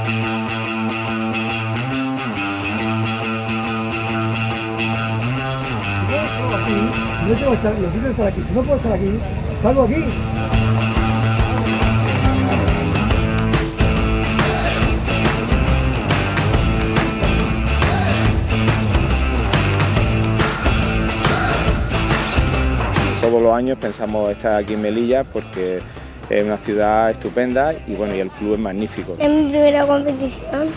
Necesito estar aquí. Si no puedo estar aquí, salgo aquí. Todos los años pensamos estar aquí en Melilla porque es una ciudad estupenda y bueno, y el club es magnífico. Es mi primera competición.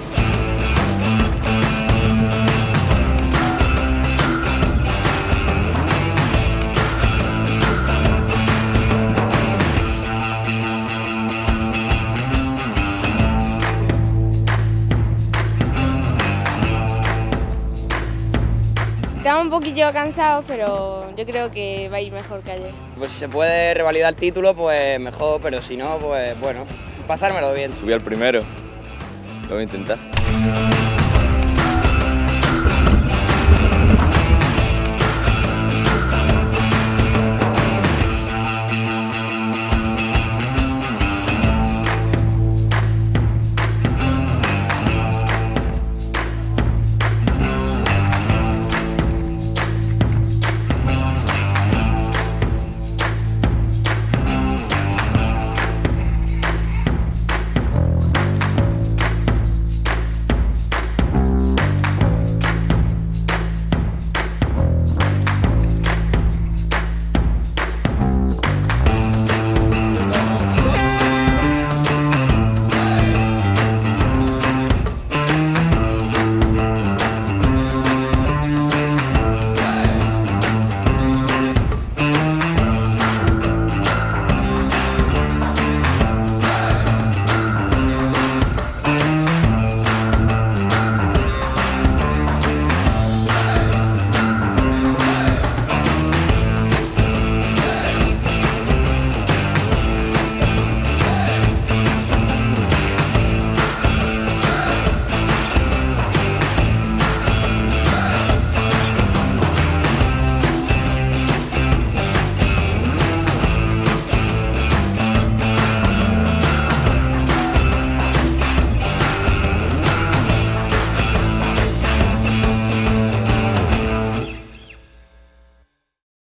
Estamos un poquillo cansados, pero yo creo que va a ir mejor que ayer. Pues si se puede revalidar el título, pues mejor, pero si no, pues bueno, pasármelo bien. Subí al primero, lo voy a intentar.